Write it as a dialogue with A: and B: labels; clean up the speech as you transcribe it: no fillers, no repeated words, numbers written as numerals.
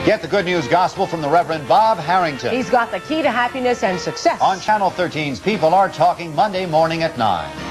A: Get the good news gospel from the Reverend Bob Harrington.
B: He's got the key to happiness and success.
A: On Channel 13's People Are Talking, Monday morning at 9.